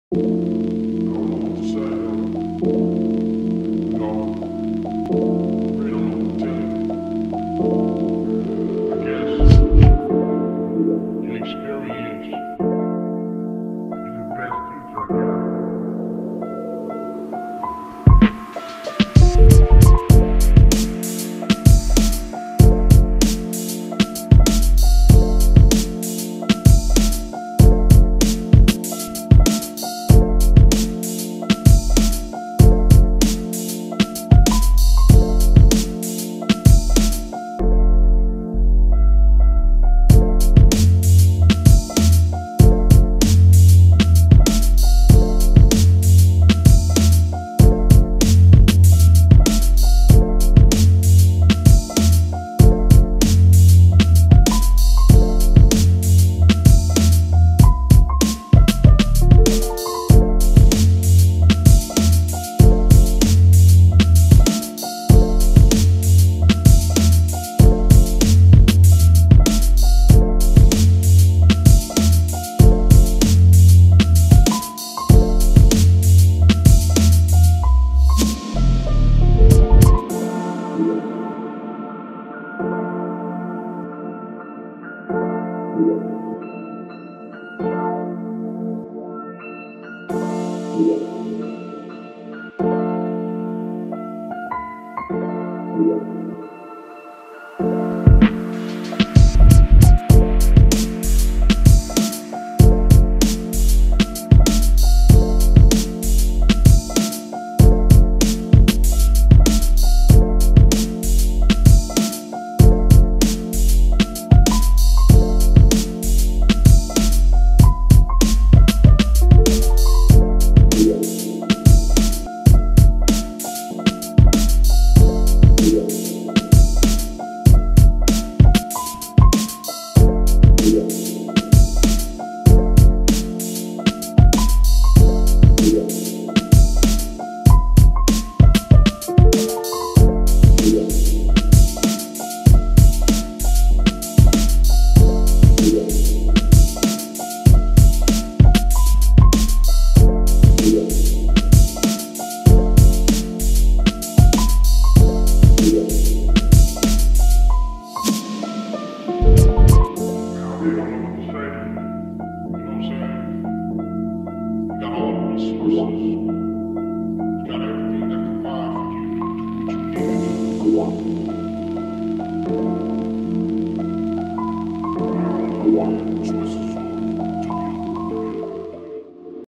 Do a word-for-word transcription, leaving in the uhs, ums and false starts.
don't know what to say, though. You know, really don't know what to tell you. I guess inexperience is the best teacher I got. You know what I'm saying? You know what I'm saying? Got all the resources.